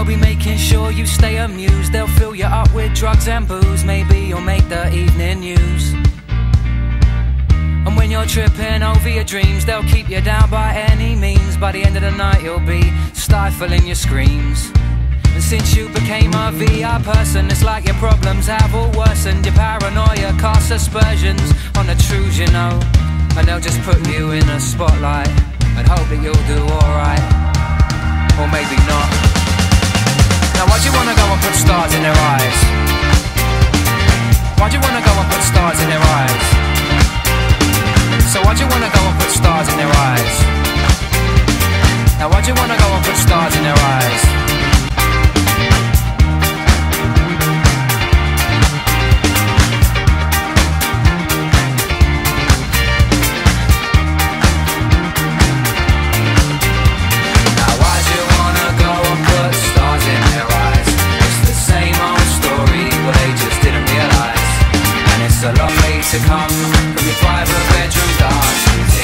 They'll be making sure you stay amused. They'll fill you up with drugs and booze. Maybe you'll make the evening news. And when you're tripping over your dreams, they'll keep you down by any means. By the end of the night you'll be stifling your screams. And since you became a VI person, it's like your problems have all worsened. Your paranoia casts aspersions on the truths you know. And they'll just put you in a spotlight and hope that you'll do alright. Or maybe not. Now why'd you wanna go and put stars in their eyes? Why'd you wanna go and put stars in their eyes? So why'd you wanna go and put stars in their eyes? Now why'd you wanna go and put stars in their eyes? A long way to come from your private bedroom dance routine.